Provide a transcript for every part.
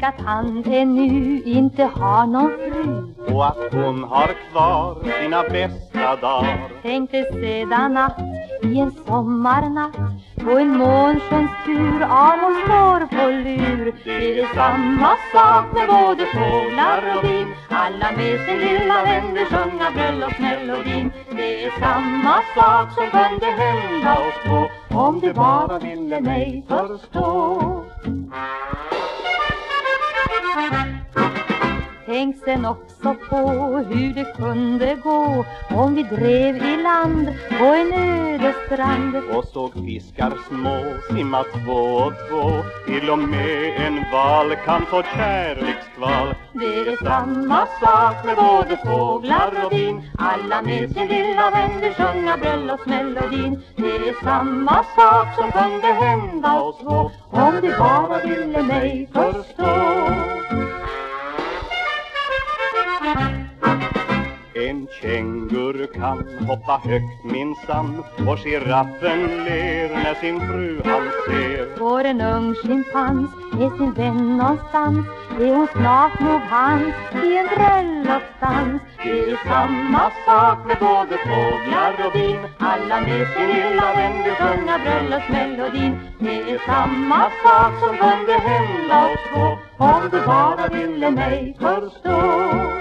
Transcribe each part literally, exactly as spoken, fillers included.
att han ännu inte har någon fru och att hon har kvar sina bästa dagar. Tänkte sedan natt i en sommarnatt på en månsköns tur av hon står på lur. Det är samma sak med både fåglar och bin, alla med sin lilla vänner sjunga bröllopsmelodin. Det är samma sak som kunde hända oss två om du bara ville mig förstå. Tänk sen också på hur det kunde gå om vi drev i land på en öde strand och såg fiskar små simma två och två. Till och med en val kan få kärlekskval. Det är samma sak med både fåglar och bin, alla med sin lilla vänner sjunga bröllopsmelodin. Det är samma sak som kunde hända oss två om du bara ville mig förstå. En känguru kan hoppa högt minsann, och giraffen ler när sin fru han ser. Får en ung schimpans med sin vän någonstans, är hon snart nog hans i en bröllopsdans. Det är samma sak med både fåglar och bin, alla med sin lilla vän vill sjunga bröllopsmelodin. Det är samma sak som kunde hända oss två om du bara ville mig förstå.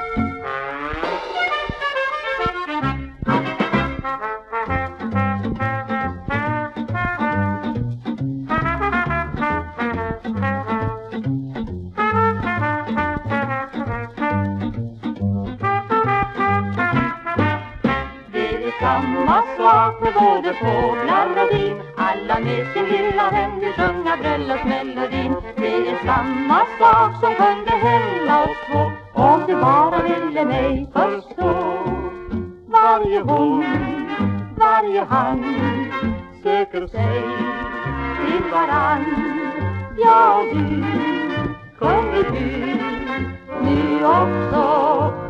Samma sak med både fåglar och bin, alla med sin lilla vän vill sjunga bröllopsmelodin. Det är samma sak som kunde hända oss två om du bara ville mig förstå. Varje hon, varje han söker sig till varann. Ja, du kunde du nu också